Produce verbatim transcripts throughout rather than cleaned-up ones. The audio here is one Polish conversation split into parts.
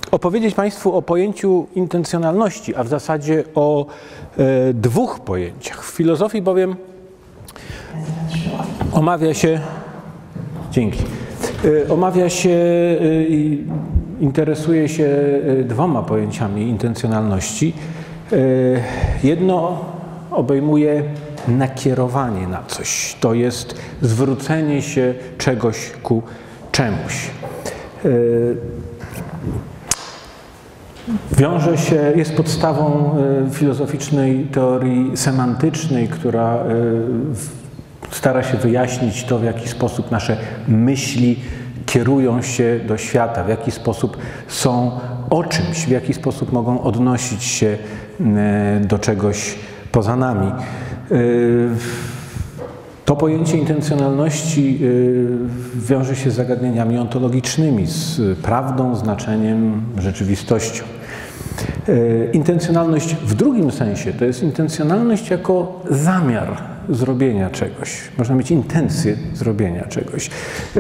opowiedzieć Państwu o pojęciu intencjonalności, a w zasadzie o e, dwóch pojęciach. W filozofii bowiem omawia się, dzięki, e, omawia się i e, interesuje się dwoma pojęciami intencjonalności. E, jedno obejmuje nakierowanie na coś, to jest zwrócenie się czegoś ku czemuś. E, Wiąże się, jest podstawą filozoficznej teorii semantycznej, która stara się wyjaśnić to, w jaki sposób nasze myśli kierują się do świata, w jaki sposób są o czymś, w jaki sposób mogą odnosić się do czegoś poza nami. To pojęcie intencjonalności wiąże się z zagadnieniami ontologicznymi, z prawdą, znaczeniem, rzeczywistością. Intencjonalność w drugim sensie to jest intencjonalność jako zamiar zrobienia czegoś. Można mieć intencję zrobienia czegoś.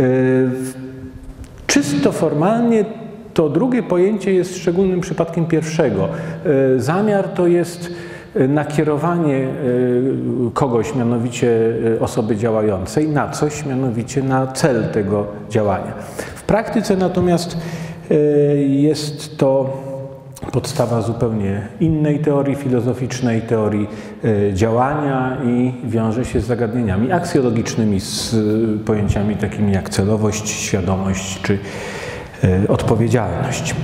Czysto formalnie to drugie pojęcie jest szczególnym przypadkiem pierwszego. Zamiar to jest nakierowanie kogoś, mianowicie osoby działającej, na coś, mianowicie na cel tego działania. W praktyce natomiast jest to podstawa zupełnie innej teorii filozoficznej, teorii działania i wiąże się z zagadnieniami aksjologicznymi, z pojęciami takimi jak celowość, świadomość czy odpowiedzialność.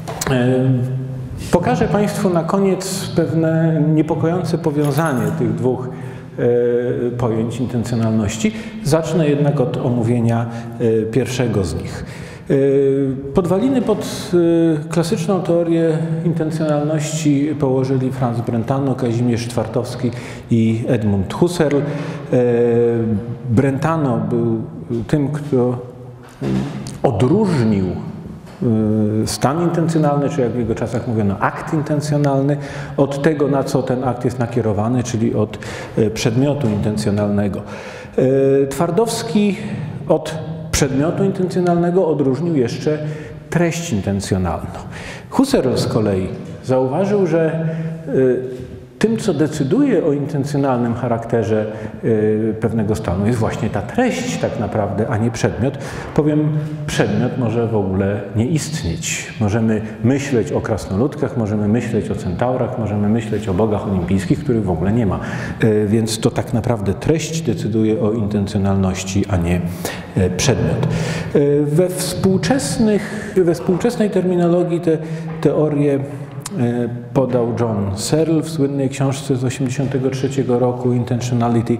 Pokażę Państwu na koniec pewne niepokojące powiązanie tych dwóch e, pojęć intencjonalności. Zacznę jednak od omówienia e, pierwszego z nich. E, podwaliny pod e, klasyczną teorię intencjonalności położyli Franz Brentano, Kazimierz Czwartowski i Edmund Husserl. E, Brentano był tym, kto odróżnił stan intencjonalny, czy jak w jego czasach mówiono akt intencjonalny, od tego, na co ten akt jest nakierowany, czyli od przedmiotu intencjonalnego. Twardowski od przedmiotu intencjonalnego odróżnił jeszcze treść intencjonalną. Husserl z kolei zauważył, że tym, co decyduje o intencjonalnym charakterze pewnego stanu, jest właśnie ta treść tak naprawdę, a nie przedmiot. Powiem, przedmiot może w ogóle nie istnieć. Możemy myśleć o krasnoludkach, możemy myśleć o centaurach, możemy myśleć o bogach olimpijskich, których w ogóle nie ma. Więc to tak naprawdę treść decyduje o intencjonalności, a nie przedmiot. We, współczesnych, we współczesnej terminologii te teorie podał John Searle w słynnej książce z tysiąc dziewięćset osiemdziesiątego trzeciego roku Intentionality.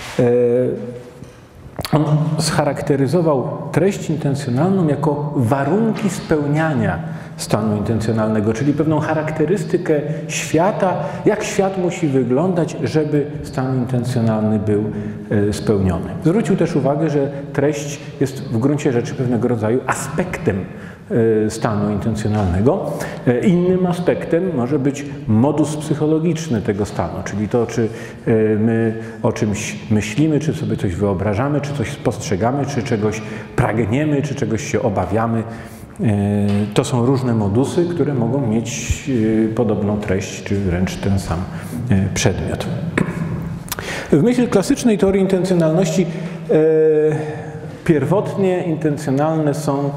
On scharakteryzował treść intencjonalną jako warunki spełniania stanu intencjonalnego, czyli pewną charakterystykę świata, jak świat musi wyglądać, żeby stan intencjonalny był spełniony. Zwrócił też uwagę, że treść jest w gruncie rzeczy pewnego rodzaju aspektem stanu intencjonalnego. Innym aspektem może być modus psychologiczny tego stanu, czyli to, czy my o czymś myślimy, czy sobie coś wyobrażamy, czy coś spostrzegamy, czy czegoś pragniemy, czy czegoś się obawiamy. To są różne modusy, które mogą mieć podobną treść, czy wręcz ten sam przedmiot. W myśl klasycznej teorii intencjonalności pierwotnie intencjonalne są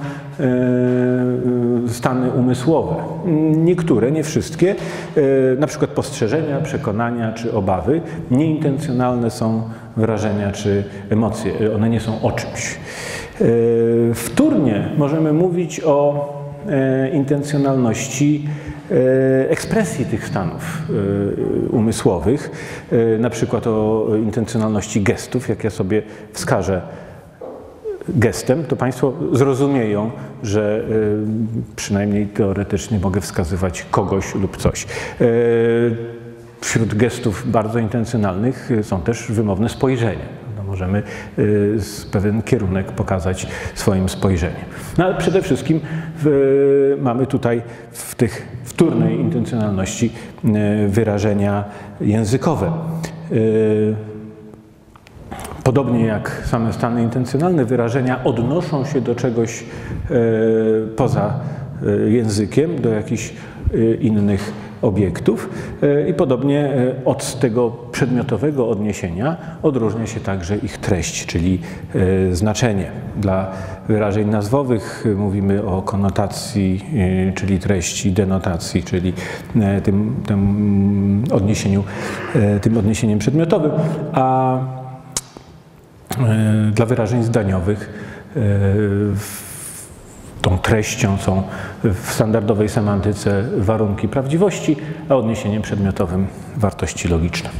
stany umysłowe. Niektóre, nie wszystkie, na przykład postrzeżenia, przekonania czy obawy. Nieintencjonalne są wrażenia czy emocje. One nie są o czymś. Wtórnie możemy mówić o intencjonalności ekspresji tych stanów umysłowych, na przykład o intencjonalności gestów. Jak ja sobie wskażę gestem, to Państwo zrozumieją, że przynajmniej teoretycznie mogę wskazywać kogoś lub coś. Wśród gestów bardzo intencjonalnych są też wymowne spojrzenia. Możemy z pewien kierunek pokazać swoim spojrzeniem. No ale przede wszystkim w, mamy tutaj w tych wtórnej intencjonalności wyrażenia językowe. Podobnie jak same stany intencjonalne, wyrażenia odnoszą się do czegoś poza językiem do jakichś innych obiektów i podobnie od tego przedmiotowego odniesienia odróżnia się także ich treść, czyli znaczenie. Dla wyrażeń nazwowych mówimy o konotacji, czyli treści, denotacji, czyli tym, tym odniesieniu, tym odniesieniem przedmiotowym, a dla wyrażeń zdaniowych tą treścią są w standardowej semantyce warunki prawdziwości, a odniesieniem przedmiotowym wartości logiczne.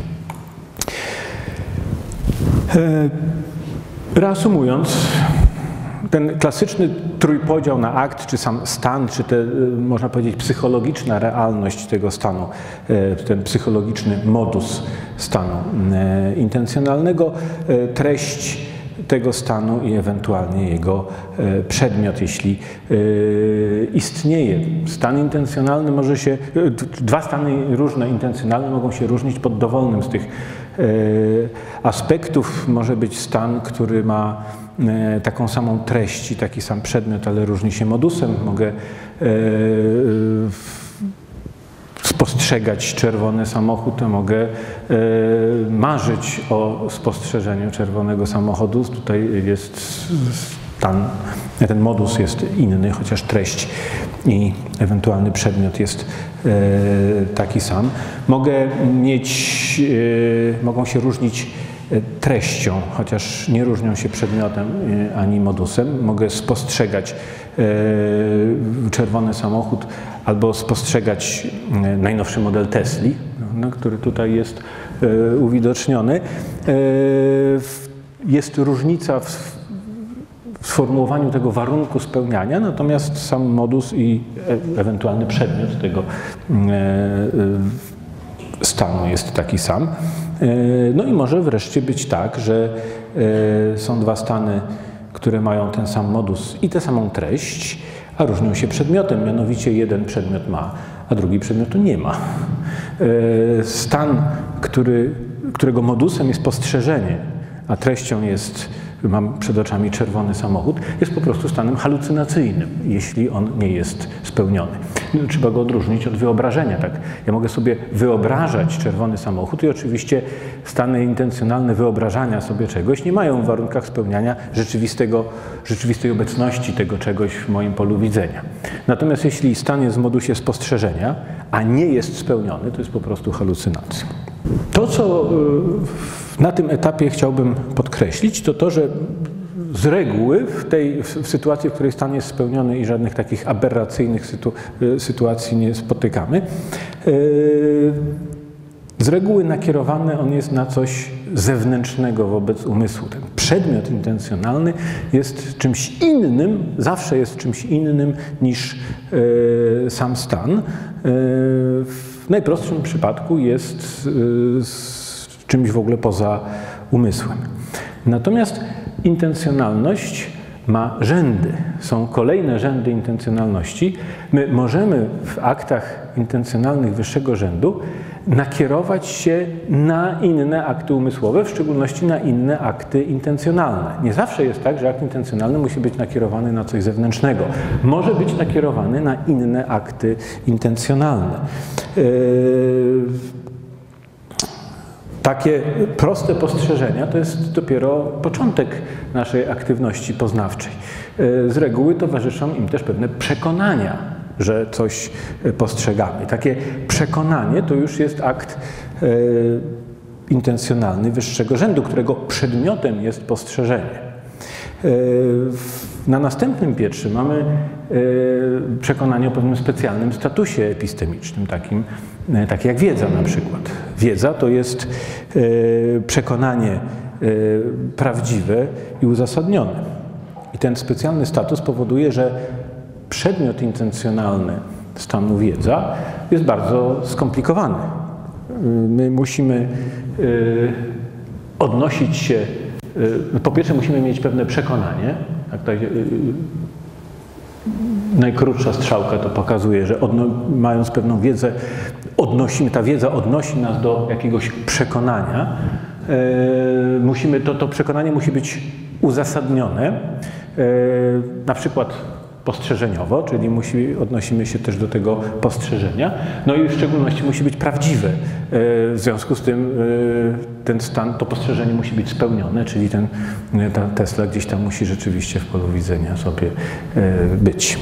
Reasumując, ten klasyczny trójpodział na akt, czy sam stan, czy te, można powiedzieć, psychologiczna realność tego stanu, ten psychologiczny modus stanu intencjonalnego, treść tego stanu i ewentualnie jego przedmiot, jeśli istnieje. Stan intencjonalny może się, dwa stany różne intencjonalne mogą się różnić pod dowolnym z tych aspektów. Może być stan, który ma taką samą treść i taki sam przedmiot, ale różni się modusem. Mogę spostrzegać czerwony samochód, to mogę marzyć o spostrzeżeniu czerwonego samochodu. Tutaj jest stan, ten modus jest inny, chociaż treść i ewentualny przedmiot jest taki sam. Mogę mieć, mogą się różnić treścią, chociaż nie różnią się przedmiotem ani modusem. Mogę spostrzegać czerwony samochód albo spostrzegać najnowszy model Tesli, no, który tutaj jest uwidoczniony. Jest różnica w sformułowaniu tego warunku spełniania, natomiast sam modus i ewentualny przedmiot tego stanu jest taki sam. No i może wreszcie być tak, że są dwa stany, które mają ten sam modus i tę samą treść, a różnią się przedmiotem, mianowicie jeden przedmiot ma, a drugi przedmiotu nie ma. Stan, który, którego modusem jest postrzeżenie, a treścią jest, mam przed oczami czerwony samochód, jest po prostu stanem halucynacyjnym, jeśli on nie jest spełniony. Trzeba go odróżnić od wyobrażenia. Tak? Ja mogę sobie wyobrażać czerwony samochód i oczywiście stany intencjonalne wyobrażania sobie czegoś nie mają w warunkach spełniania rzeczywistego, rzeczywistej obecności tego czegoś w moim polu widzenia. Natomiast jeśli stan jest w modusie spostrzeżenia, a nie jest spełniony, to jest po prostu halucynacja. To, co na tym etapie chciałbym podkreślić, to to, że z reguły w tej w sytuacji, w której stan jest spełniony i żadnych takich aberracyjnych sytu, sytuacji nie spotykamy, z reguły nakierowany on jest na coś zewnętrznego wobec umysłu. Ten przedmiot intencjonalny jest czymś innym, zawsze jest czymś innym niż sam stan. W najprostszym przypadku jest czymś w ogóle poza umysłem. Natomiast intencjonalność ma rzędy. Są kolejne rzędy intencjonalności. My możemy w aktach intencjonalnych wyższego rzędu nakierować się na inne akty umysłowe, w szczególności na inne akty intencjonalne. Nie zawsze jest tak, że akt intencjonalny musi być nakierowany na coś zewnętrznego. Może być nakierowany na inne akty intencjonalne. Yy... Takie proste postrzeżenia to jest dopiero początek naszej aktywności poznawczej. Z reguły towarzyszą im też pewne przekonania, że coś postrzegamy. Takie przekonanie to już jest akt e, intencjonalny wyższego rzędu, którego przedmiotem jest postrzeżenie. E, na następnym piętrze mamy e, przekonanie o pewnym specjalnym statusie epistemicznym, takim, e, takie jak wiedza na przykład. Wiedza to jest e, przekonanie e, prawdziwe i uzasadnione. I ten specjalny status powoduje, że przedmiot intencjonalny stanu wiedza jest bardzo skomplikowany. My musimy y, odnosić się, y, po pierwsze musimy mieć pewne przekonanie, tak, tak, y, najkrótsza strzałka to pokazuje, że odno, mając pewną wiedzę, odnosimy, ta wiedza odnosi nas do jakiegoś przekonania. Y, musimy, to, to przekonanie musi być uzasadnione. Y, na przykład postrzeżeniowo, czyli musi, odnosimy się też do tego postrzeżenia, no i w szczególności musi być prawdziwe. W związku z tym ten stan, to postrzeżenie musi być spełnione, czyli ten, ta Tesla gdzieś tam musi rzeczywiście w polu widzenia sobie być.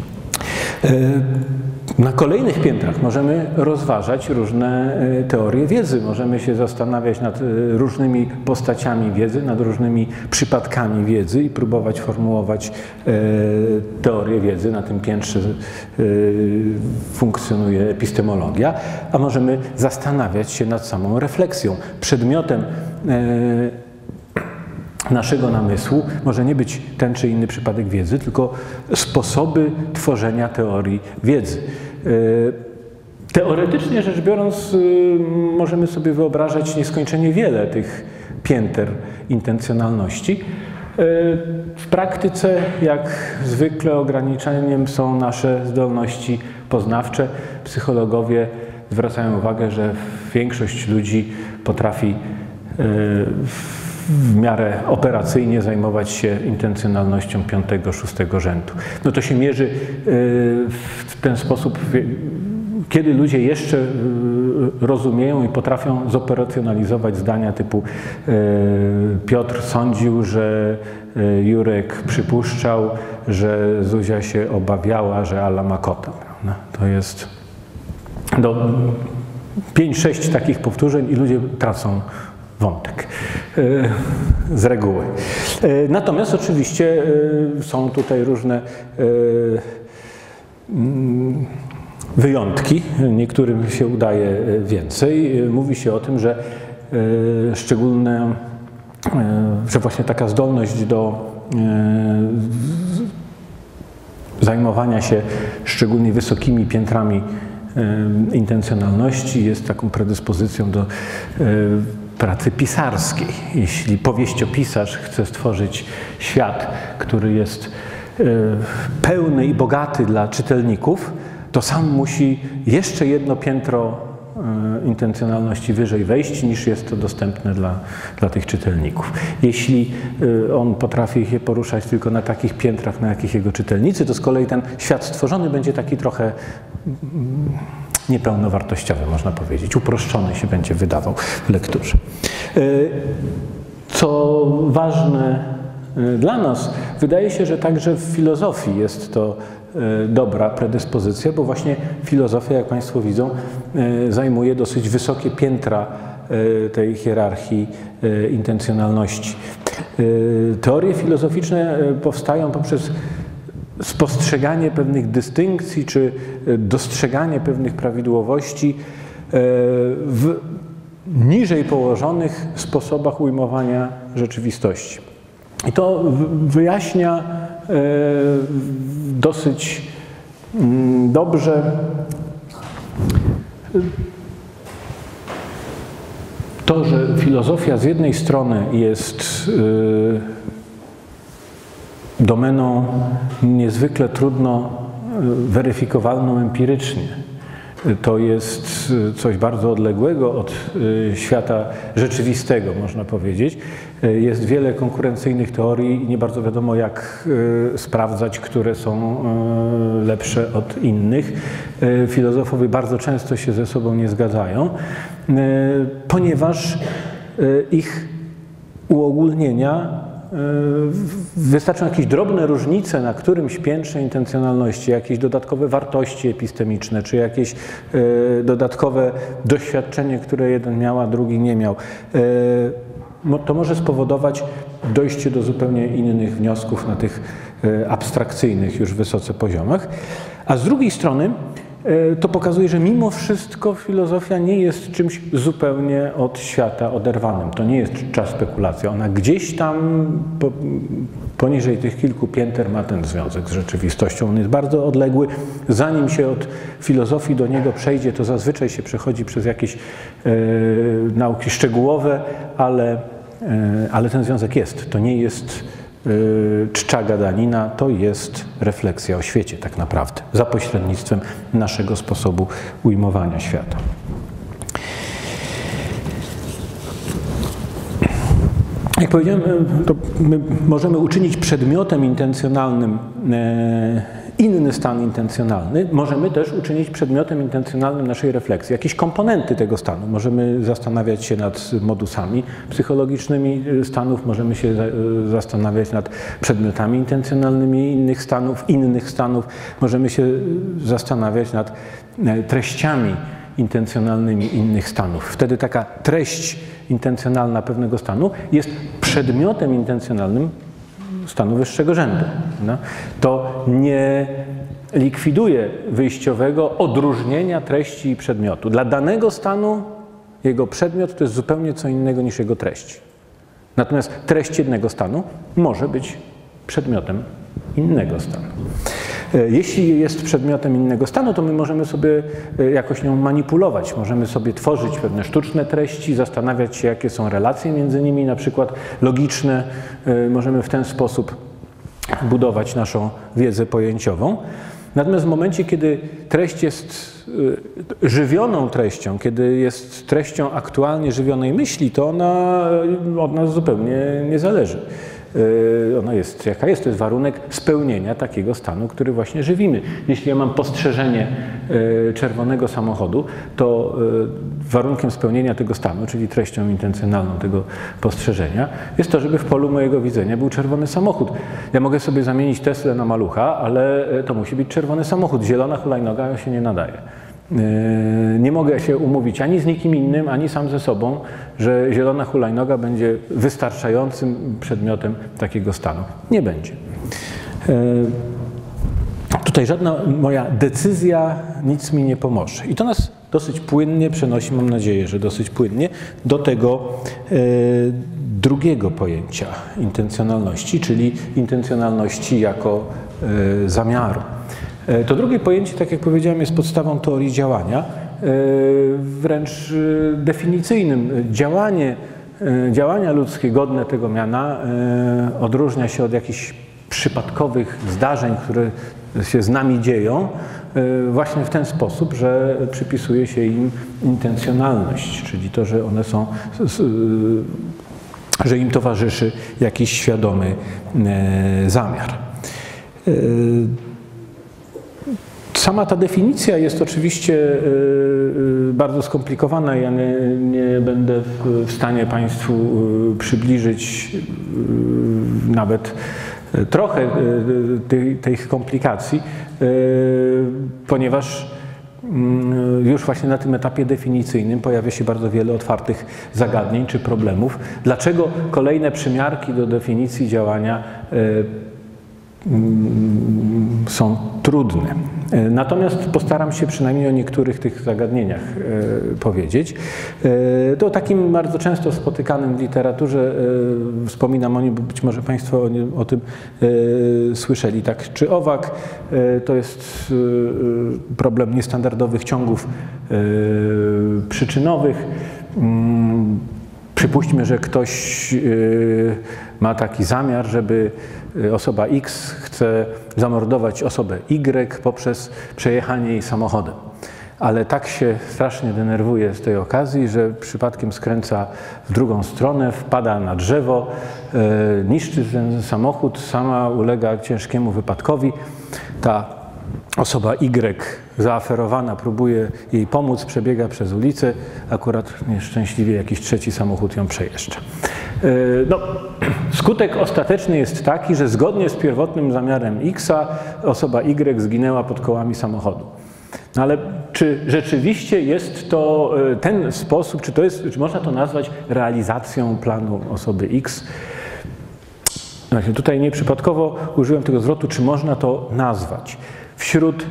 Na kolejnych piętrach możemy rozważać różne teorie wiedzy, możemy się zastanawiać nad różnymi postaciami wiedzy, nad różnymi przypadkami wiedzy i próbować formułować teorię wiedzy. Na tym piętrze funkcjonuje epistemologia, a możemy zastanawiać się nad samą refleksją. Przedmiotem naszego namysłu może nie być ten czy inny przypadek wiedzy, tylko sposoby tworzenia teorii wiedzy. Teoretycznie rzecz biorąc, możemy sobie wyobrażać nieskończenie wiele tych pięter intencjonalności. W praktyce, jak zwykle, ograniczeniem są nasze zdolności poznawcze. Psychologowie zwracają uwagę, że większość ludzi potrafi w miarę operacyjnie zajmować się intencjonalnością piątego, szóstego rzędu. No to się mierzy w ten sposób, kiedy ludzie jeszcze rozumieją i potrafią zoperacjonalizować zdania typu Piotr sądził, że Jurek przypuszczał, że Zuzia się obawiała, że Ala ma kota. To jest do pięć, sześć takich powtórzeń i ludzie tracą wątek z reguły. Natomiast oczywiście są tutaj różne wyjątki, niektórym się udaje więcej. Mówi się o tym, że szczególne, że właśnie taka zdolność do zajmowania się szczególnie wysokimi piętrami intencjonalności jest taką predyspozycją do pracy pisarskiej. Jeśli powieściopisarz chce stworzyć świat, który jest pełny i bogaty dla czytelników, to sam musi jeszcze jedno piętro intencjonalności wyżej wejść, niż jest to dostępne dla, dla tych czytelników. Jeśli on potrafi się poruszać tylko na takich piętrach, na jakich jego czytelnicy, to z kolei ten świat stworzony będzie taki trochę niepełnowartościowy, można powiedzieć. Uproszczony się będzie wydawał w lekturze. Co ważne dla nas, wydaje się, że także w filozofii jest to dobra predyspozycja, bo właśnie filozofia, jak Państwo widzą, zajmuje dosyć wysokie piętra tej hierarchii intencjonalności. Teorie filozoficzne powstają poprzez spostrzeganie pewnych dystynkcji czy dostrzeganie pewnych prawidłowości w niżej położonych sposobach ujmowania rzeczywistości. I to wyjaśnia dosyć dobrze to, że filozofia z jednej strony jest domeną niezwykle trudno weryfikowalną empirycznie. To jest coś bardzo odległego od świata rzeczywistego, można powiedzieć. Jest wiele konkurencyjnych teorii i nie bardzo wiadomo, jak sprawdzać, które są lepsze od innych. Filozofowie bardzo często się ze sobą nie zgadzają, ponieważ ich uogólnienia wystarczą jakieś drobne różnice na którymś piętrze intencjonalności, jakieś dodatkowe wartości epistemiczne, czy jakieś e, dodatkowe doświadczenie, które jeden miał, a drugi nie miał. E, to może spowodować dojście do zupełnie innych wniosków na tych e, abstrakcyjnych już wysoce poziomach. A z drugiej strony to pokazuje, że mimo wszystko filozofia nie jest czymś zupełnie od świata oderwanym. To nie jest czas spekulacji. Ona gdzieś tam po, poniżej tych kilku pięter ma ten związek z rzeczywistością. On jest bardzo odległy. Zanim się od filozofii do niego przejdzie, to zazwyczaj się przechodzi przez jakieś e, nauki szczegółowe, ale, e, ale ten związek jest. To nie jest czcza gadanina, to jest refleksja o świecie tak naprawdę, za pośrednictwem naszego sposobu ujmowania świata. Jak powiedziałem, to my możemy uczynić przedmiotem intencjonalnym inny stan intencjonalny możemy też uczynić przedmiotem intencjonalnym naszej refleksji. Jakieś komponenty tego stanu. Możemy zastanawiać się nad modusami psychologicznymi stanów, możemy się zastanawiać nad przedmiotami intencjonalnymi innych stanów, innych stanów. Możemy się zastanawiać nad treściami intencjonalnymi innych stanów. Wtedy taka treść intencjonalna pewnego stanu jest przedmiotem intencjonalnym stanu wyższego rzędu. No, to nie likwiduje wyjściowego odróżnienia treści i przedmiotu. Dla danego stanu jego przedmiot to jest zupełnie co innego niż jego treść. Natomiast treść jednego stanu może być przedmiotem innego stanu. Jeśli jest przedmiotem innego stanu, to my możemy sobie jakoś nią manipulować, możemy sobie tworzyć pewne sztuczne treści, zastanawiać się, jakie są relacje między nimi, na przykład logiczne. Możemy w ten sposób budować naszą wiedzę pojęciową. Natomiast w momencie, kiedy treść jest żywioną treścią, kiedy jest treścią aktualnie żywionej myśli, to ona od nas zupełnie nie zależy. Ona jest jaka jest, to jest warunek spełnienia takiego stanu, który właśnie żywimy. Jeśli ja mam postrzeżenie czerwonego samochodu, to warunkiem spełnienia tego stanu, czyli treścią intencjonalną tego postrzeżenia, jest to, żeby w polu mojego widzenia był czerwony samochód. Ja mogę sobie zamienić Teslę na malucha, ale to musi być czerwony samochód. Zielona hulajnoga się nie nadaje. Nie mogę się umówić ani z nikim innym, ani sam ze sobą, że zielona hulajnoga będzie wystarczającym przedmiotem takiego stanu. Nie będzie. Tutaj żadna moja decyzja nic mi nie pomoże. I to nas dosyć płynnie przenosi, mam nadzieję, że dosyć płynnie, do tego drugiego pojęcia intencjonalności, czyli intencjonalności jako zamiaru. To drugie pojęcie, tak jak powiedziałem, jest podstawą teorii działania, wręcz definicyjnym. Działanie, działania ludzkie godne tego miana odróżnia się od jakichś przypadkowych zdarzeń, które się z nami dzieją, właśnie w ten sposób, że przypisuje się im intencjonalność, czyli to, że one są, że im towarzyszy jakiś świadomy zamiar. Sama ta definicja jest oczywiście bardzo skomplikowana. Ja nie, nie będę w stanie Państwu przybliżyć nawet trochę tych, tych komplikacji, ponieważ już właśnie na tym etapie definicyjnym pojawia się bardzo wiele otwartych zagadnień czy problemów. Dlaczego kolejne przymiarki do definicji działania są trudne. Natomiast postaram się przynajmniej o niektórych tych zagadnieniach powiedzieć. To takim bardzo często spotykanym w literaturze, wspominam o nim, bo być może Państwo o, nim, o tym słyszeli tak czy owak. To jest problem niestandardowych ciągów przyczynowych. Przypuśćmy, że ktoś ma taki zamiar, żeby osoba X chce zamordować osobę Y poprzez przejechanie jej samochodem. Ale tak się strasznie denerwuje z tej okazji, że przypadkiem skręca w drugą stronę, wpada na drzewo, niszczy ten samochód, sama ulega ciężkiemu wypadkowi. Ta osoba Y zaaferowana próbuje jej pomóc, przebiega przez ulicę, akurat nieszczęśliwie jakiś trzeci samochód ją przejeżdża. No, skutek ostateczny jest taki, że zgodnie z pierwotnym zamiarem X-a osoba Y zginęła pod kołami samochodu. No ale czy rzeczywiście jest to ten sposób, czy, to jest, czy można to nazwać realizacją planu osoby X? Właśnie tutaj nieprzypadkowo użyłem tego zwrotu, czy można to nazwać. Wśród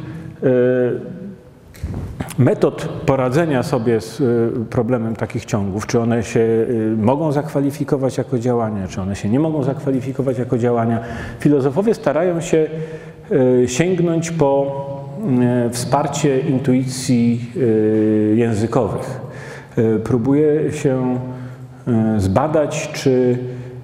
metod poradzenia sobie z problemem takich ciągów, czy one się mogą zakwalifikować jako działania, czy one się nie mogą zakwalifikować jako działania, filozofowie starają się sięgnąć po wsparcie intuicji językowych. Próbuje się zbadać, czy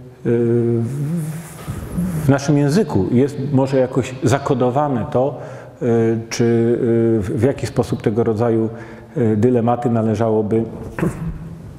w naszym języku jest może jakoś zakodowane to, czy w jaki sposób tego rodzaju dylematy należałoby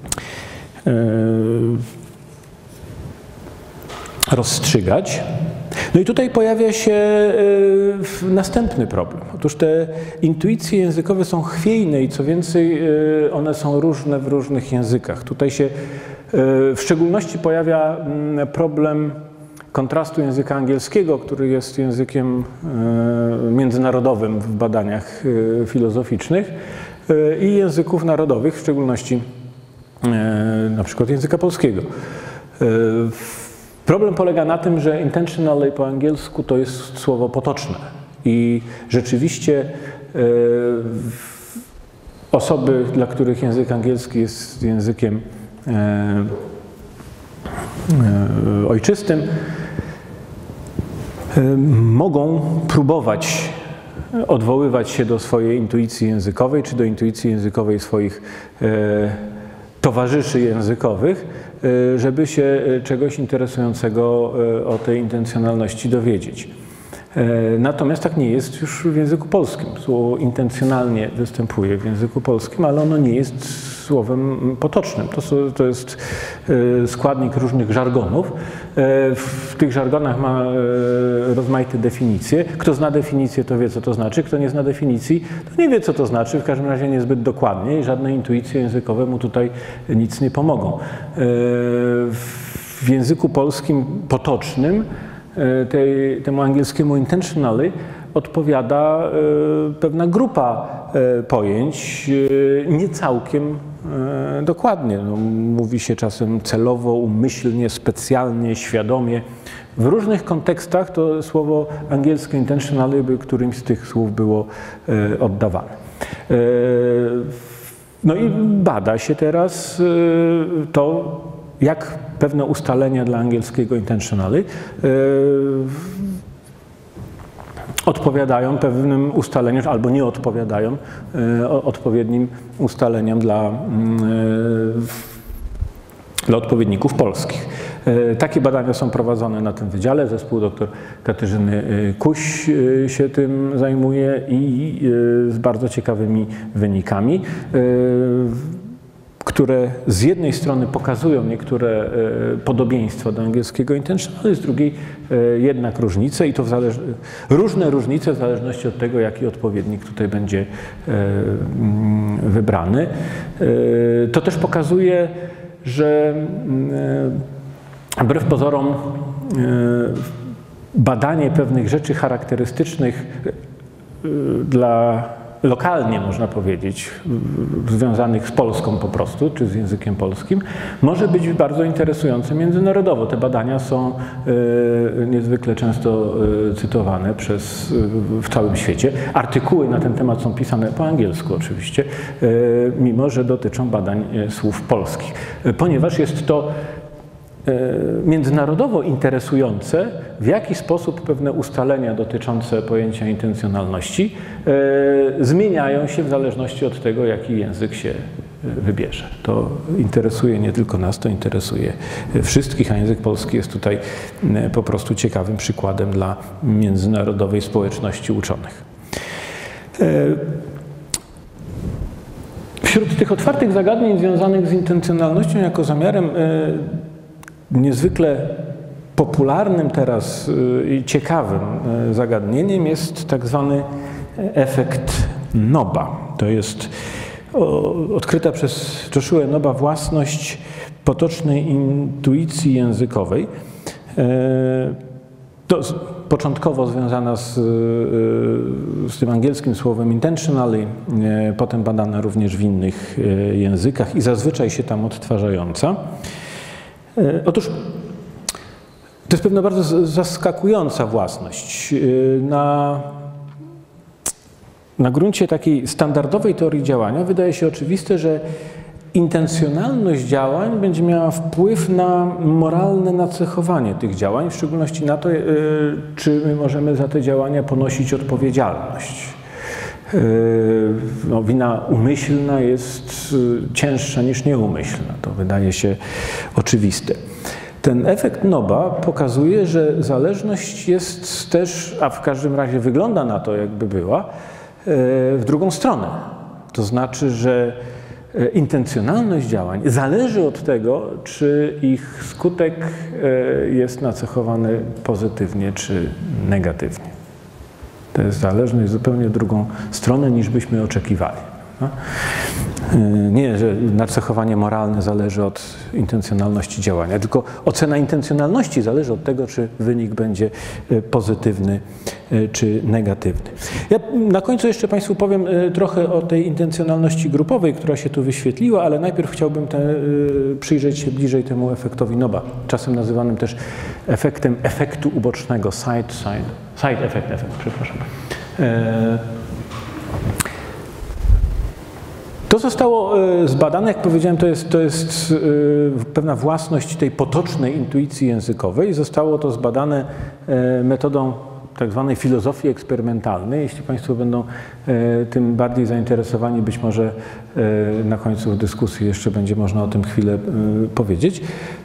rozstrzygać. No i tutaj pojawia się następny problem. Otóż te intuicje językowe są chwiejne i co więcej one są różne w różnych językach. Tutaj się w szczególności pojawia problem kontrastu języka angielskiego, który jest językiem międzynarodowym w badaniach filozoficznych, i języków narodowych, w szczególności na przykład języka polskiego. Problem polega na tym, że intentionally po angielsku to jest słowo potoczne i rzeczywiście osoby, dla których język angielski jest językiem ojczystym, mogą próbować odwoływać się do swojej intuicji językowej, czy do intuicji językowej swoich towarzyszy językowych, żeby się czegoś interesującego o tej intencjonalności dowiedzieć. Natomiast tak nie jest już w języku polskim. Słowo intencjonalnie występuje w języku polskim, ale ono nie jest słowem potocznym. To, to jest składnik różnych żargonów. W tych żargonach ma rozmaite definicje. Kto zna definicję, to wie, co to znaczy. Kto nie zna definicji, to nie wie, co to znaczy. W każdym razie niezbyt dokładnie i żadne intuicje językowe mu tutaj nic nie pomogą. W języku polskim potocznym tej, temu angielskiemu intentionally odpowiada pewna grupa pojęć, nie całkiem dokładnie. No, mówi się czasem celowo, umyślnie, specjalnie, świadomie. W różnych kontekstach to słowo angielskie intentionally by którymś z tych słów było oddawane. No i bada się teraz to, jak pewne ustalenia dla angielskiego intentionally odpowiadają pewnym ustaleniom, albo nie odpowiadają odpowiednim ustaleniom dla, dla odpowiedników polskich. Takie badania są prowadzone na tym wydziale. Zespół dr Katarzyny Kuś się tym zajmuje i z bardzo ciekawymi wynikami, które z jednej strony pokazują niektóre podobieństwa do angielskiego intentionally, z drugiej jednak różnice i to w zależ... różne różnice w zależności od tego, jaki odpowiednik tutaj będzie wybrany. To też pokazuje, że wbrew pozorom badanie pewnych rzeczy charakterystycznych dla lokalnie, można powiedzieć, związanych z Polską po prostu, czy z językiem polskim, może być bardzo interesujące międzynarodowo. Te badania są y, niezwykle często y, cytowane przez, y, w całym świecie. Artykuły na ten temat są pisane po angielsku oczywiście, y, mimo że dotyczą badań y, słów polskich. Y, ponieważ jest to międzynarodowo interesujące, w jaki sposób pewne ustalenia dotyczące pojęcia intencjonalności e, zmieniają się w zależności od tego, jaki język się wybierze. To interesuje nie tylko nas, to interesuje wszystkich, a język polski jest tutaj po prostu ciekawym przykładem dla międzynarodowej społeczności uczonych. E, wśród tych otwartych zagadnień związanych z intencjonalnością jako zamiarem e, niezwykle popularnym teraz i ciekawym zagadnieniem jest tak zwany efekt Nobba. To jest odkryta przez Joshua Nobba własność potocznej intuicji językowej. To początkowo związana z, z tym angielskim słowem intentionally, potem badana również w innych językach i zazwyczaj się tam odtwarzająca. Otóż to jest pewna bardzo zaskakująca własność. Na, na gruncie takiej standardowej teorii działania wydaje się oczywiste, że intencjonalność działań będzie miała wpływ na moralne nacechowanie tych działań, w szczególności na to, czy my możemy za te działania ponosić odpowiedzialność. No, wina umyślna jest cięższa niż nieumyślna. To wydaje się oczywiste. Ten efekt Nobba pokazuje, że zależność jest też, a w każdym razie wygląda na to, jakby była, w drugą stronę. To znaczy, że intencjonalność działań zależy od tego, czy ich skutek jest nacechowany pozytywnie czy negatywnie. To jest zależność zupełnie w drugą stronę, niż byśmy oczekiwali. Nie, że nacechowanie moralne zależy od intencjonalności działania, tylko ocena intencjonalności zależy od tego, czy wynik będzie pozytywny czy negatywny. Ja na końcu jeszcze Państwu powiem trochę o tej intencjonalności grupowej, która się tu wyświetliła, ale najpierw chciałbym te, przyjrzeć się bliżej temu efektowi Nobla, czasem nazywanym też efektem efektu ubocznego, side, side, side effect, efekt, przepraszam. To zostało zbadane, jak powiedziałem, to jest, to jest pewna własność tej potocznej intuicji językowej. Zostało to zbadane metodą tak zwanej filozofii eksperymentalnej. Jeśli Państwo będą tym bardziej zainteresowani, być może na końcu dyskusji jeszcze będzie można o tym chwilę powiedzieć.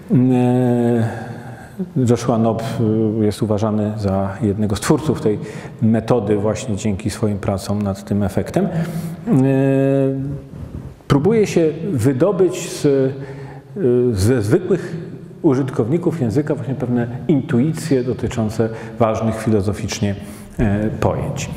Joshua Knopp jest uważany za jednego z twórców tej metody właśnie dzięki swoim pracom nad tym efektem. Próbuje się wydobyć z, ze zwykłych użytkowników języka właśnie pewne intuicje dotyczące ważnych filozoficznie pojęć.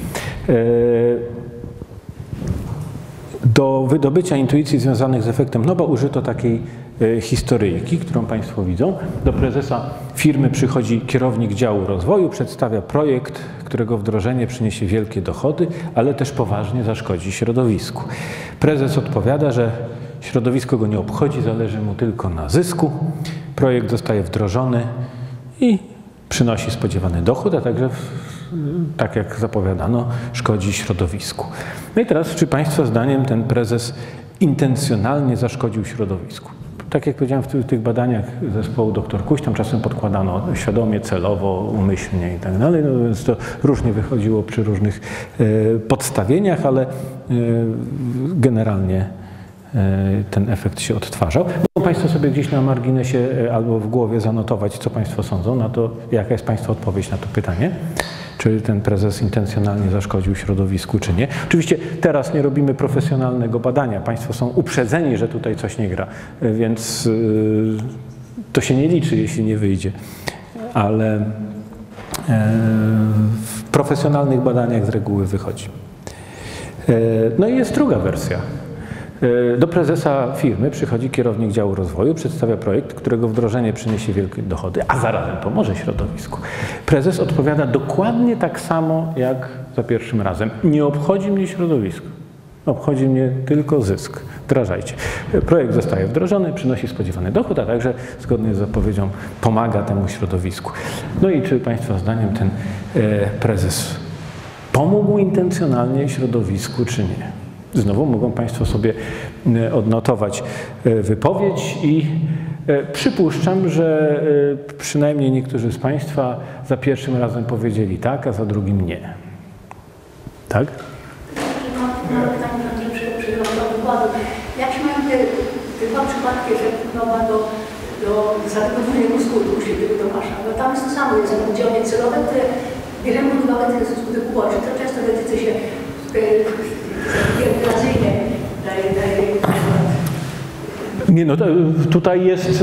Do wydobycia intuicji związanych z efektem Nobla użyto takiej historyjki, którą Państwo widzą. Do prezesa firmy przychodzi kierownik działu rozwoju, przedstawia projekt, którego wdrożenie przyniesie wielkie dochody, ale też poważnie zaszkodzi środowisku. Prezes odpowiada, że środowisko go nie obchodzi, zależy mu tylko na zysku. Projekt zostaje wdrożony i przynosi spodziewany dochód, a także, tak jak zapowiadano, szkodzi środowisku. No i teraz, czy Państwa zdaniem ten prezes intencjonalnie zaszkodził środowisku? Tak jak powiedziałem w tych badaniach zespołu doktor Kuś, tam czasem podkładano świadomie, celowo, umyślnie i tak dalej, no więc to różnie wychodziło przy różnych e, podstawieniach, ale e, generalnie e, ten efekt się odtwarzał. Mogą Państwo sobie gdzieś na marginesie e, albo w głowie zanotować, co Państwo sądzą na to, jaka jest Państwa odpowiedź na to pytanie. Czy ten prezes intencjonalnie zaszkodził środowisku, czy nie. Oczywiście teraz nie robimy profesjonalnego badania. Państwo są uprzedzeni, że tutaj coś nie gra, więc yy, to się nie liczy, jeśli nie wyjdzie. Ale yy, w profesjonalnych badaniach z reguły wychodzi. Yy, no i jest druga wersja. Do prezesa firmy przychodzi kierownik działu rozwoju, przedstawia projekt, którego wdrożenie przyniesie wielkie dochody, a zarazem pomoże środowisku. Prezes odpowiada dokładnie tak samo jak za pierwszym razem. Nie obchodzi mnie środowisko, obchodzi mnie tylko zysk. Wdrażajcie. Projekt zostaje wdrożony, przynosi spodziewany dochód, a także zgodnie z zapowiedzią pomaga temu środowisku. No i czy Państwa zdaniem ten prezes pomógł intencjonalnie środowisku, czy nie? Znowu mogą Państwo sobie odnotować wypowiedź i przypuszczam, że przynajmniej niektórzy z Państwa za pierwszym razem powiedzieli tak, a za drugim nie. Tak? Mam pytanie na przykładu. Jak się mają te, te dwa przypadki efektu Nobla do, do zareagowania skutku świętego Tomasza? Bo tam jest to samo, jest działanie celowe, które bierzemy pod uwagę ten skutek uboczny. To często w etyce się wyraźnie daje, daje Nie, no tutaj jest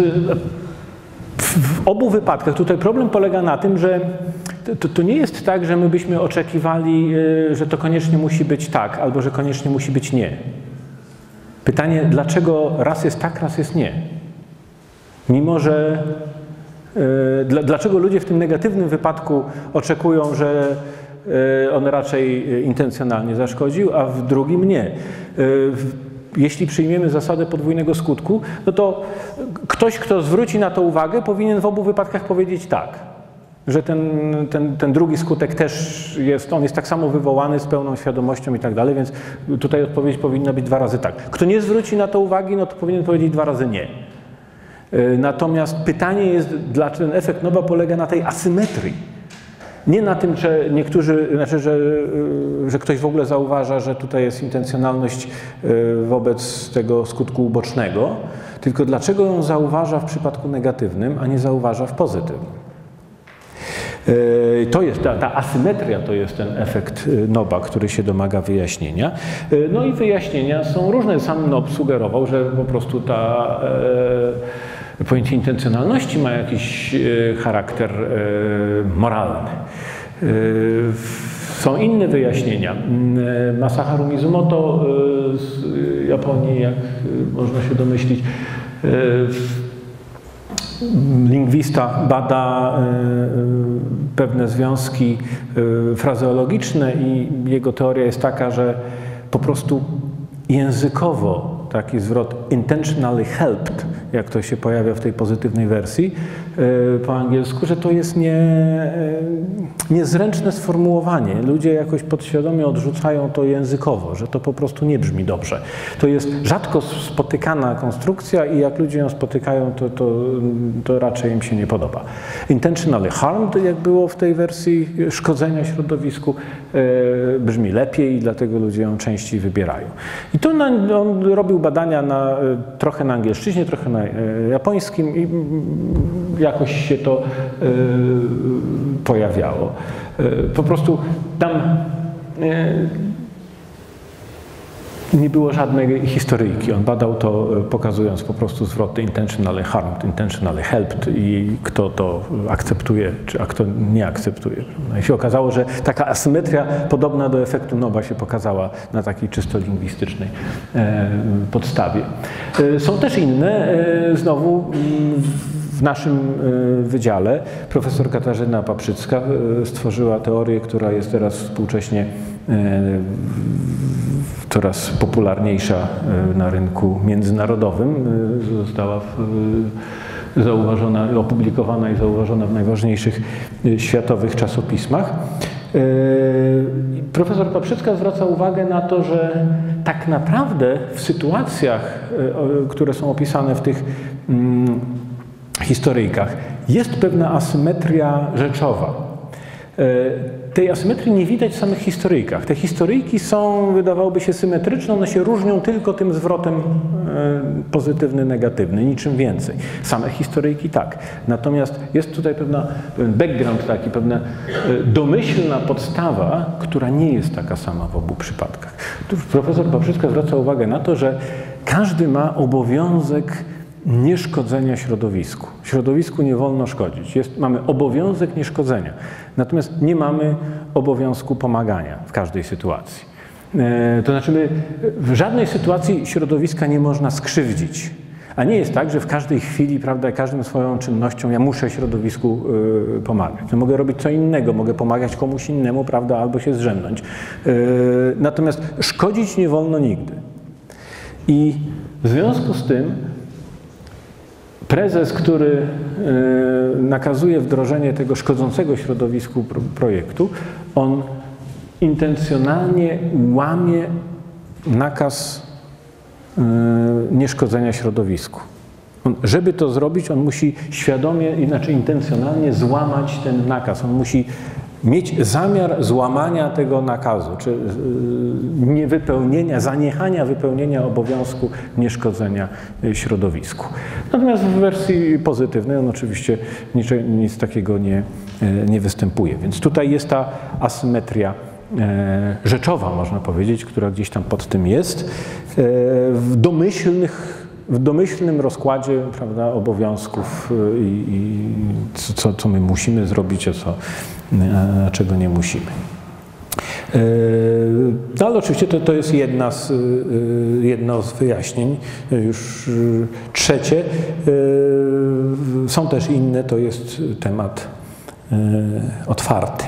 w obu wypadkach, tutaj problem polega na tym, że to, to nie jest tak, że my byśmy oczekiwali, że to koniecznie musi być tak, albo że koniecznie musi być nie. Pytanie, dlaczego raz jest tak, raz jest nie? Mimo, że dlaczego ludzie w tym negatywnym wypadku oczekują, że on raczej intencjonalnie zaszkodził, a w drugim nie. Jeśli przyjmiemy zasadę podwójnego skutku, no to ktoś, kto zwróci na to uwagę, powinien w obu wypadkach powiedzieć tak, że ten, ten, ten drugi skutek też jest, on jest tak samo wywołany z pełną świadomością i tak dalej, więc tutaj odpowiedź powinna być dwa razy tak. Kto nie zwróci na to uwagi, no to powinien powiedzieć dwa razy nie. Natomiast pytanie jest, dlaczego ten efekt Nobla polega na tej asymetrii. Nie na tym, że niektórzy, znaczy, że, że ktoś w ogóle zauważa, że tutaj jest intencjonalność wobec tego skutku ubocznego, tylko dlaczego ją zauważa w przypadku negatywnym, a nie zauważa w pozytywnym. To jest ta, ta asymetria, to jest ten efekt Nobba, który się domaga wyjaśnienia. No i wyjaśnienia są różne. Sam Nob sugerował, że po prostu ta e, pojęcie intencjonalności ma jakiś e, charakter e, moralny. E, są inne wyjaśnienia. Masaharu Mizumoto z Japonii, jak można się domyślić, e, lingwista bada pewne związki frazeologiczne i jego teoria jest taka, że po prostu językowo taki zwrot intentionally helped, jak to się pojawia w tej pozytywnej wersji po angielsku, że to jest nie, niezręczne sformułowanie. Ludzie jakoś podświadomie odrzucają to językowo, że to po prostu nie brzmi dobrze. To jest rzadko spotykana konstrukcja i jak ludzie ją spotykają, to, to, to raczej im się nie podoba. Intentionally harmed, jak było w tej wersji szkodzenia środowisku, brzmi lepiej i dlatego ludzie ją częściej wybierają. I tu on robił badania na, trochę na angielszczyźnie, trochę na japońskim i jakoś się to y, pojawiało. Y, po prostu tam y, nie było żadnej historyjki. On badał to, pokazując po prostu zwroty intentionally harmed, intentionally helped i kto to akceptuje, czy a kto nie akceptuje. No i się okazało, że taka asymetria podobna do efektu Nobba się pokazała na takiej czysto lingwistycznej e, podstawie. E, są też inne, e, znowu w naszym wydziale profesor Katarzyna Paprzycka stworzyła teorię, która jest teraz współcześnie coraz popularniejsza na rynku międzynarodowym. Została zauważona, opublikowana i zauważona w najważniejszych światowych czasopismach. Profesor Paprzycka zwraca uwagę na to, że tak naprawdę w sytuacjach, które są opisane w tych historyjkach, jest pewna asymetria rzeczowa. Tej asymetrii nie widać w samych historyjkach. Te historyjki są, wydawałoby się, symetryczne, one się różnią tylko tym zwrotem pozytywny, negatywny, niczym więcej. Same historyjki tak. Natomiast jest tutaj pewna, pewien background taki, pewna domyślna podstawa, która nie jest taka sama w obu przypadkach. Tu profesor Paprzycka zwraca uwagę na to, że każdy ma obowiązek nieszkodzenia środowisku. Środowisku nie wolno szkodzić. Jest, mamy obowiązek nieszkodzenia. Natomiast nie mamy obowiązku pomagania w każdej sytuacji. E, to znaczy, my w żadnej sytuacji środowiska nie można skrzywdzić. A nie jest tak, że w każdej chwili, prawda, każdą swoją czynnością ja muszę środowisku y, pomagać. No, mogę robić co innego, mogę pomagać komuś innemu, prawda, albo się zrzemnąć. Y, natomiast szkodzić nie wolno nigdy. I w związku z tym prezes, który y, nakazuje wdrożenie tego szkodzącego środowisku pro, projektu, on intencjonalnie łamie nakaz y, nieszkodzenia środowisku. On, żeby to zrobić, on musi świadomie, inaczej intencjonalnie złamać ten nakaz. On musi mieć zamiar złamania tego nakazu, czy y, niewypełnienia, zaniechania wypełnienia obowiązku nieszkodzenia środowisku. Natomiast w wersji pozytywnej on oczywiście nic, nic takiego nie, nie występuje. Więc tutaj jest ta asymetria e, rzeczowa, można powiedzieć, która gdzieś tam pod tym jest. E, w domyślnych w domyślnym rozkładzie, prawda, obowiązków i, i co, co my musimy zrobić, a, co, a czego nie musimy. No ale oczywiście to, to jest jedna z, jedno z wyjaśnień. Już trzecie. Są też inne, to jest temat otwarty.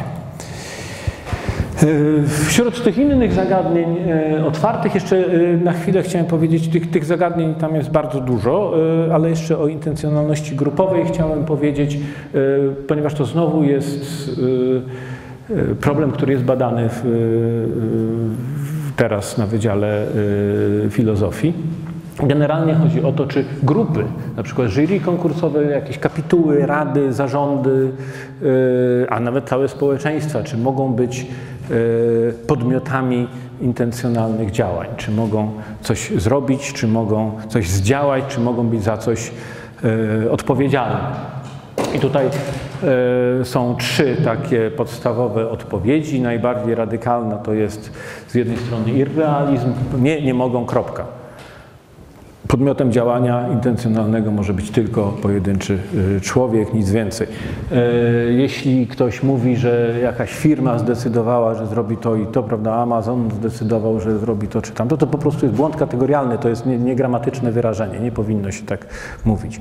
Wśród tych innych zagadnień otwartych jeszcze na chwilę chciałem powiedzieć, tych, tych zagadnień tam jest bardzo dużo, ale jeszcze o intencjonalności grupowej chciałem powiedzieć, ponieważ to znowu jest problem, który jest badany w, teraz na Wydziale Filozofii. Generalnie chodzi o to, czy grupy, na przykład jury konkursowe, jakieś kapituły, rady, zarządy, a nawet całe społeczeństwa, czy mogą być podmiotami intencjonalnych działań, czy mogą coś zrobić, czy mogą coś zdziałać, czy mogą być za coś odpowiedzialne. I tutaj y, są trzy takie podstawowe odpowiedzi. Najbardziej radykalna to jest z jednej strony irrealizm, nie, nie mogą, kropka. Podmiotem działania intencjonalnego może być tylko pojedynczy człowiek, nic więcej. Jeśli ktoś mówi, że jakaś firma zdecydowała, że zrobi to i to, prawda, Amazon zdecydował, że zrobi to czy tamto, to po prostu jest błąd kategorialny, to jest niegramatyczne wyrażenie, nie powinno się tak mówić.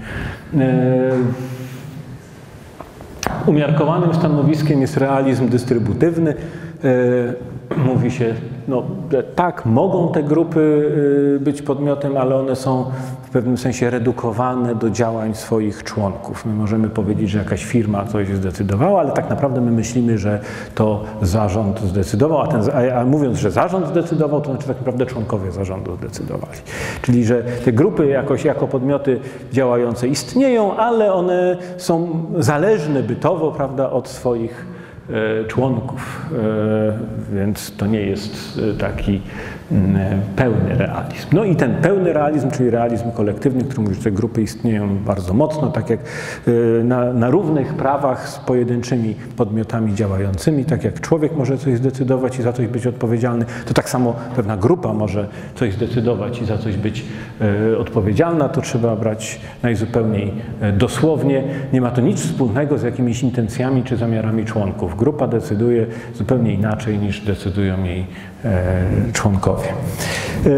Umiarkowanym stanowiskiem jest realizm dystrybutywny. Mówi się, no tak, mogą te grupy być podmiotem, ale one są w pewnym sensie redukowane do działań swoich członków. My możemy powiedzieć, że jakaś firma coś zdecydowała, ale tak naprawdę my myślimy, że to zarząd zdecydował, a, ten, a mówiąc, że zarząd zdecydował, to znaczy tak naprawdę członkowie zarządu zdecydowali. Czyli, że te grupy jakoś jako podmioty działające istnieją, ale one są zależne bytowo, prawda, od swoich członków, więc to nie jest taki pełny realizm. No i ten pełny realizm, czyli realizm kolektywny, który mówi, że te grupy istnieją bardzo mocno, tak jak na, na równych prawach z pojedynczymi podmiotami działającymi, tak jak człowiek może coś zdecydować i za coś być odpowiedzialny, to tak samo pewna grupa może coś zdecydować i za coś być odpowiedzialna, to trzeba brać najzupełniej dosłownie. Nie ma to nic wspólnego z jakimiś intencjami czy zamiarami członków. Grupa decyduje zupełnie inaczej niż decydują jej e, członkowie. E,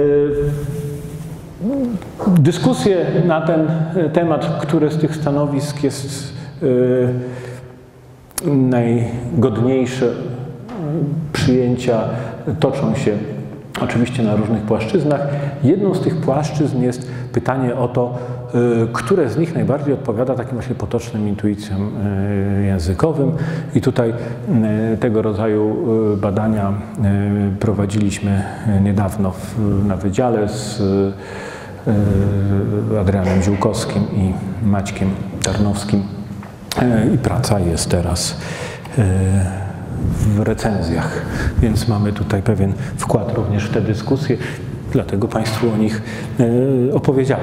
dyskusje na ten temat, które z tych stanowisk jest e, najgodniejsze przyjęcia, toczą się oczywiście na różnych płaszczyznach. Jedną z tych płaszczyzn jest pytanie o to, które z nich najbardziej odpowiada takim właśnie potocznym intuicjom językowym. I tutaj tego rodzaju badania prowadziliśmy niedawno na wydziale z Adrianem Ziółkowskim i Maćkiem Tarnowskim. I praca jest teraz w recenzjach, więc mamy tutaj pewien wkład również w te dyskusje, dlatego Państwu o nich opowiedziałem.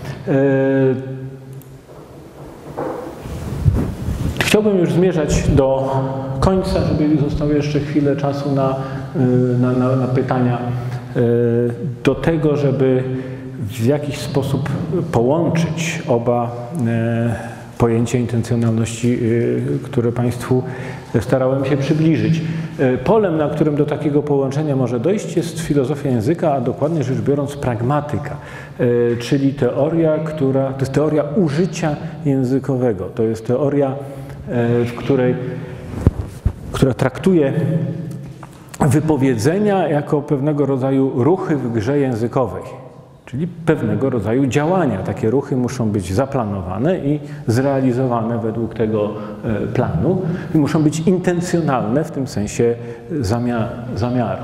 Chciałbym już zmierzać do końca, żeby zostało jeszcze chwilę czasu na, na, na, na pytania, do tego, żeby w jakiś sposób połączyć oba pojęcia intencjonalności, które Państwu starałem się przybliżyć. Polem, na którym do takiego połączenia może dojść, jest filozofia języka, a dokładnie rzecz biorąc pragmatyka, czyli teoria, która, to jest teoria użycia językowego. To jest teoria, w której, która traktuje wypowiedzenia jako pewnego rodzaju ruchy w grze językowej. Czyli pewnego rodzaju działania. Takie ruchy muszą być zaplanowane i zrealizowane według tego planu i muszą być intencjonalne w tym sensie zamiaru.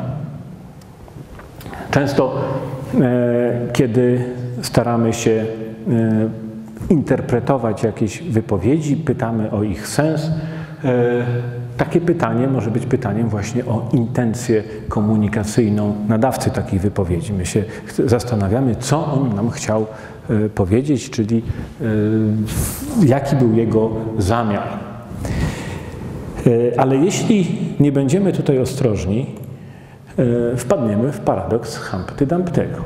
Często, kiedy staramy się interpretować jakieś wypowiedzi, pytamy o ich sens, takie pytanie może być pytaniem właśnie o intencję komunikacyjną nadawcy takich wypowiedzi. My się zastanawiamy, co on nam chciał powiedzieć, czyli jaki był jego zamiar. Ale jeśli nie będziemy tutaj ostrożni, wpadniemy w paradoks Humpty Dumpty'ego.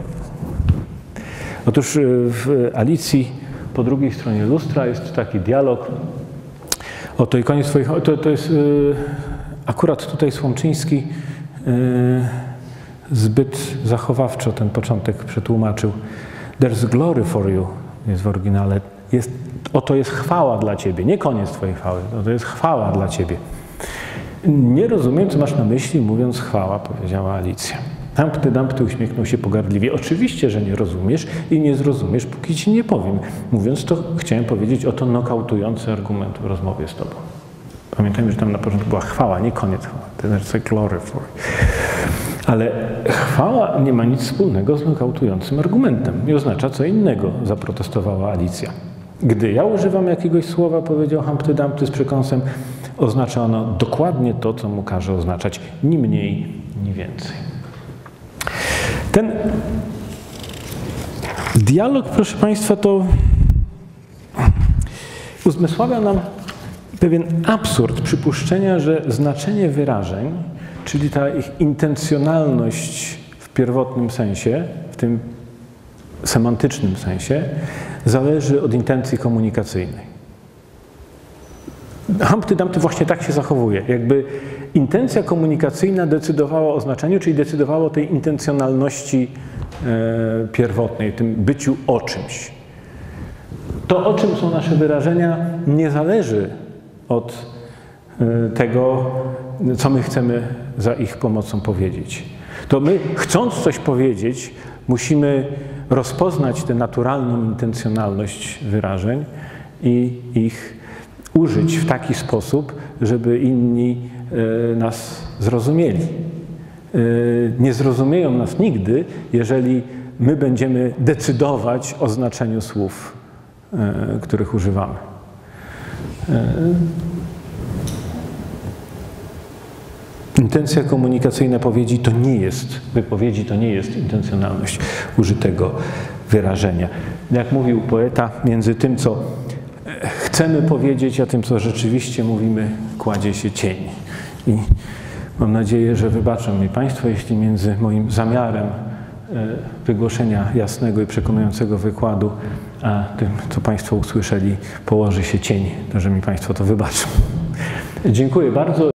Otóż w Alicji po drugiej stronie lustra jest taki dialog. Oto i koniec swoich... To, to jest yy, akurat tutaj Słomczyński yy, zbyt zachowawczo ten początek przetłumaczył. There's glory for you jest w oryginale. Jest, oto jest chwała dla Ciebie, nie koniec Twojej chwały, to jest chwała dla Ciebie. Nie rozumiem, co masz na myśli, mówiąc chwała, powiedziała Alicja. Humpty Dumpty uśmiechnął się pogardliwie. Oczywiście, że nie rozumiesz i nie zrozumiesz, póki ci nie powiem. Mówiąc to, chciałem powiedzieć oto nokautujący argument w rozmowie z tobą. Pamiętajmy, że tam na początku była chwała, nie koniec chwały. There's glory for you. Ale chwała nie ma nic wspólnego z nokautującym argumentem. Nie oznacza co innego, zaprotestowała Alicja. Gdy ja używam jakiegoś słowa, powiedział Humpty Dumpty z przekąsem, oznacza ono dokładnie to, co mu każe oznaczać, ni mniej, ni więcej. Ten dialog, proszę Państwa, to uzmysławia nam pewien absurd przypuszczenia, że znaczenie wyrażeń, czyli ta ich intencjonalność w pierwotnym sensie, w tym semantycznym sensie, zależy od intencji komunikacyjnej. Humpty Dumpty właśnie tak się zachowuje. Jakby intencja komunikacyjna decydowała o znaczeniu, czyli decydowała o tej intencjonalności e, pierwotnej, tym byciu o czymś. To, o czym są nasze wyrażenia, nie zależy od e, tego, co my chcemy za ich pomocą powiedzieć. To my, chcąc coś powiedzieć, musimy rozpoznać tę naturalną intencjonalność wyrażeń i ich użyć w taki sposób, żeby inni e, nas zrozumieli. E, nie zrozumieją nas nigdy, jeżeli my będziemy decydować o znaczeniu słów, e, których używamy. E, Intencja komunikacyjna wypowiedzi to nie jest, wypowiedzi to nie jest intencjonalność użytego wyrażenia. Jak mówił poeta, między tym, co chcemy powiedzieć, a tym, co rzeczywiście mówimy, kładzie się cień. I mam nadzieję, że wybaczą mi Państwo, jeśli między moim zamiarem wygłoszenia jasnego i przekonującego wykładu, a tym, co Państwo usłyszeli, położy się cień, to że mi Państwo to wybaczą. Dziękuję bardzo.